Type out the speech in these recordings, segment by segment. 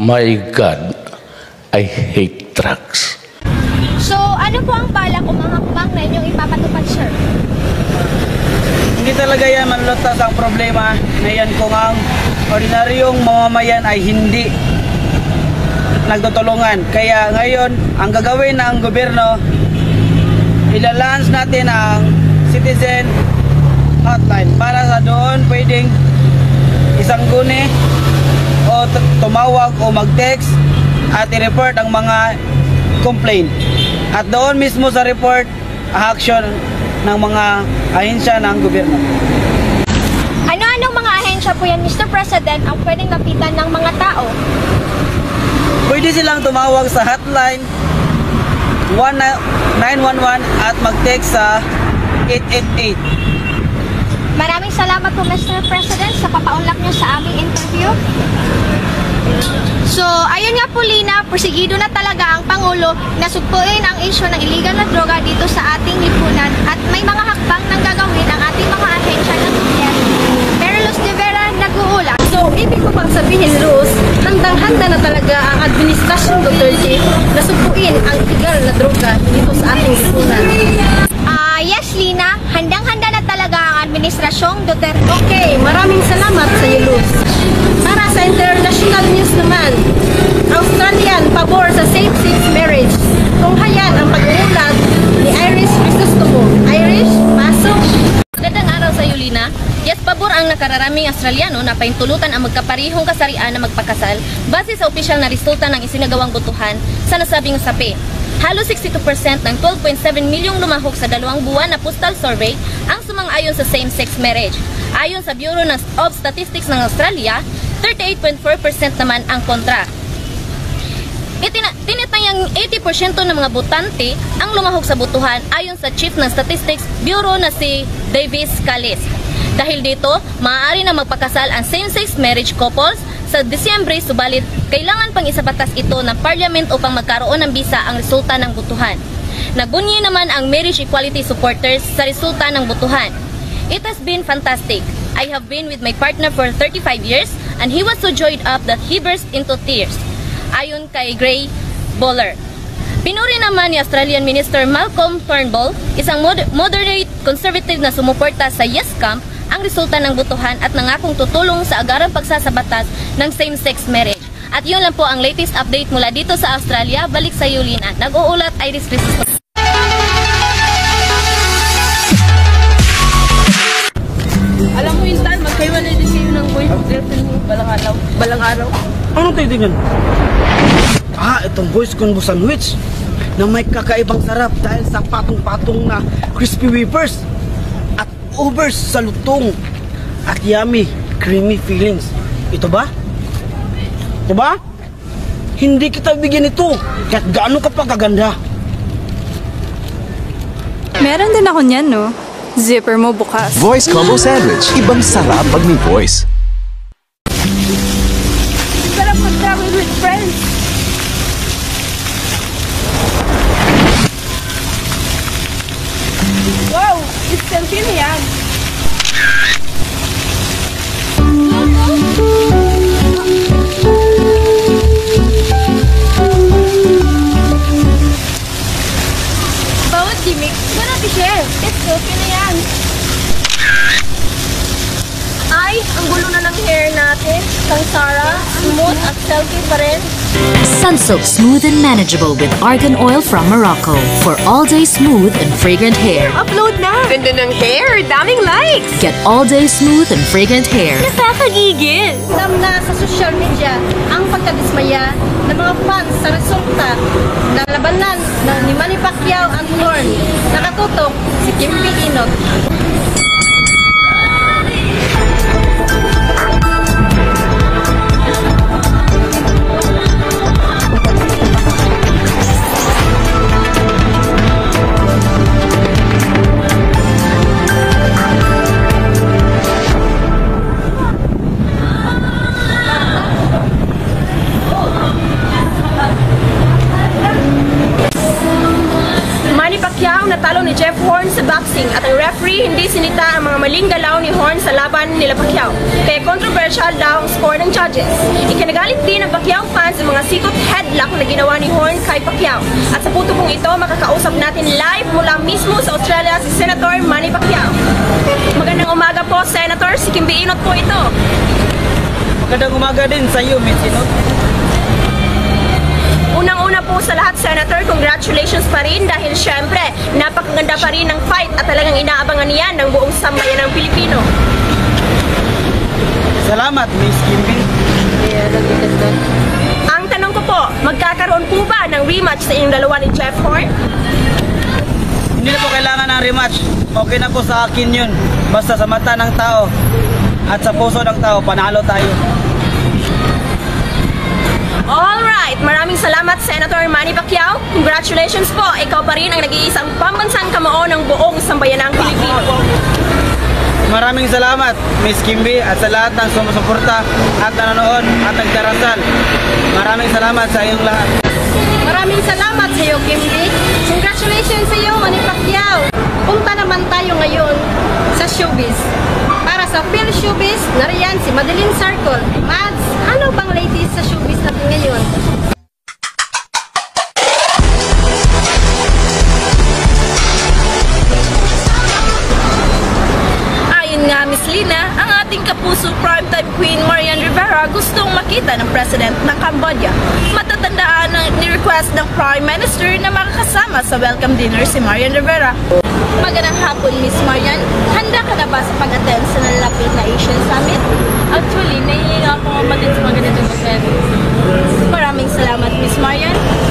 My God, I hate drugs. So, ano po ang balak o mga hakbang na inyong ipapatupad, sir? Hindi talaga yan manlutas ang problema na yan kung ang ordinaryong mamamayan ay hindi nagtutulungan. Kaya ngayon, ang gagawin ng gobyerno, ilalans natin ang citizen hotline para sa doon pwedeng isang guni o tumawag o mag-text at i-report ang mga complaint. At doon mismo sa report, action ng mga ahensya ng gobyerno. Ano-anong mga ahensya po yan, Mr. President, ang pwedeng lapitan ng mga tao? Pwede silang tumawag sa hotline 911 at mag-text sa 888. Maraming salamat po, Mr. President, sa papaunlak niyo sa aming interview. So, ayun nga po, Lina, porsigido na talaga ang Pangulo na sugpuin ang issue ng illegal na droga dito sa ating lipunan at may mga hakbang nang gagawin ang ating mga ahensya ng gobyerno. Pero Luz de Vera nag-uulat. So, ibig ko pang sabihin, Luz, handang-handa na talaga ang administrasyong Duterte na sugpuin ang illegal na droga dito sa ating lipunan. Yes, Lina, handang-handa na talaga ang administrasyong Duterte. Okay, maraming salamat sa iyo, Luz. Para sa international news naman, Australian pabor sa same-sex marriage. Kung hayan ang pag-uulat ni Irish Crisostomo. Irish, pasok. Magandang araw sa iyo, Lina. Yes, pabor ang nakararaming Australiano na paintulutan ang magkaparihong kasarian na magpakasal base sa opisyal na resulta ng isinagawang botohan sa nasabing sapi. Halos 62% ng 12.7 milyong lumahok sa 2 buwan na postal survey ang sumang-ayon sa same-sex marriage. Ayon sa Bureau of Statistics ng Australia, 38.4% naman ang kontra. Tinatayang 80% ng mga botante ang lumahok sa botohan ayon sa Chief ng Statistics Bureau na si Davis Callis. Dahil dito, maaari na magpakasal ang same-sex marriage couples sa Disyembre, subalit kailangan pang isabatas ito ng Parliament upang magkaroon ng bisa ang resulta ng botohan. Nagbunyi naman ang marriage equality supporters sa resulta ng botohan. It has been fantastic. I have been with my partner for 35 years and he was so joyed up that he burst into tears. Ayon kay Gray Bowler. Pinuri naman ni Australian Minister Malcolm Turnbull, isang moderate conservative na sumuporta sa Yes Camp, ang resulta ng botohan at nangakong tutulong sa agarang pagsasabatas ng same-sex marriage. At yun lang po ang latest update mula dito sa Australia. Balik sa iyo, Lina. Nag-uulat Iris Crisostomo. Alam mo yung time, magkaiwalay din sa'yo ng boyfriend mo balang araw. Anong titingan? Itong boys combo sandwich na may kakaibang sarap dahil sa patong-patong na crispy wafers at overs sa lutong at yummy, creamy feelings. Ito ba? Ito ba? Hindi kita bigyan ito kahit gaano ka pa kaganda. Meron din ako niyan, no? Zipper mo bukas. Voice Combo Sandwich. Ibang sarap pag may voice. Sarap mag-travel with friends. Wow! It's selfie yan. Bawat gimmick, sarap i-share. Let's go, na yan. Ay, ang gulo na ng hair natin. Kang Sarah, smooth at selfie pa rin. Sunsilk Smooth and Manageable with Argan Oil from Morocco for all-day smooth and fragrant hair. Upload na! Ganda ng hair! Daming likes! Get all-day smooth and fragrant hair. Nakakagigil! Alam na sa social media ang pagkadismaya ng mga fans sa resulta ng labanan ni Manny Pacquiao at Lorne. Nakatutok si Kimby Inot. Pacquiao natalo ni Jeff Horn sa boxing at ang referee hindi sinita ang mga maling galaw ni Horn sa laban nila Pacquiao. Kaya controversial daw ang score ng judges. Ikinagalit din ng Pacquiao fans ang mga sikot headlock na ginawa ni Horn kay Pacquiao. At sa putubong ito, makakausap natin live mula mismo sa Australia si Senator Manny Pacquiao. Magandang umaga po, Senator. Si Kimby Inot po ito. Magandang umaga din sa iyo, Miss Inot. Unang-una po sa lahat, Senator, congratulations pa rin dahil syempre, napakaganda pa rin ng fight at talagang inaabangan niyan ng buong sambayan ng Pilipino. Salamat, Miss Kimby. Ang tanong ko po, magkakaroon po ba ng rematch sa inyong dalawa ni Jeff Horn? Hindi na po kailangan ng rematch. Okay na po sa akin yun. Basta sa mata ng tao at sa puso ng tao, panalo tayo. Alright, maraming salamat Senator Manny Pacquiao. Congratulations po, ikaw pa rin ang nag-iisang pambansang kamao ng buong sambayanang Pilipino. Maraming salamat, Miss Kimby, at sa lahat ng sumusuporta at nanonood at nagdarasal. Maraming salamat sa iyong lahat. Maraming salamat sa iyo, Kimby. Congratulations sa iyo, Manny Pacquiao. Punta naman tayo ngayon sa showbiz. Para sa Phil Showbiz, nariyan si Madeline Sarcol. Mads, ano bang latest sa showbiz natin ngayon? Ayon nga, Miss Lina, ang ating kapuso primetime queen Marian Rivera gustong makita ng President ng Cambodia. Matatandaan ang ni-request ng Prime Minister na makakasama sa welcome dinner si Marian Rivera. Magandang hapon, Miss Marian. Handa ka na ba sa pag-attend sa nalalapit na Asian Summit? Actually, nahihinga ako umatid sa mga ganitong event. Maraming salamat, Miss Marian.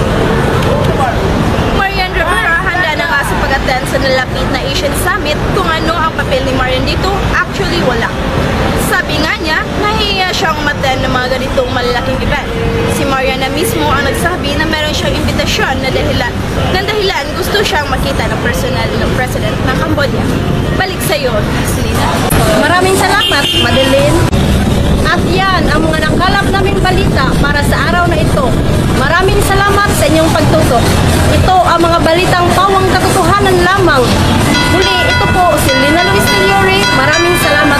Marian Rivera, handa na nga sa pag-attend sa nalalapit na Asian Summit. Kung ano ang papel ni Marian dito, actually wala. Sabi nga niya, nahihiya siyang umattend ng mga ganitong malalaking event. Si Marian na mismo ang nagsabi na meron siyang imbitasyon na dahilan gusto siyang makita ng personal ng President ng Cambodia. Balik sa iyo, Miss Lina. Maraming salamat, Madeline. At yan ang mga nakalap naming balita para sa araw na ito. Maraming salamat sa inyong pagtutok. Ito ang mga balitang pawang katotohanan lamang. Muli, ito po si Lina Luis Teliore. Maraming salamat.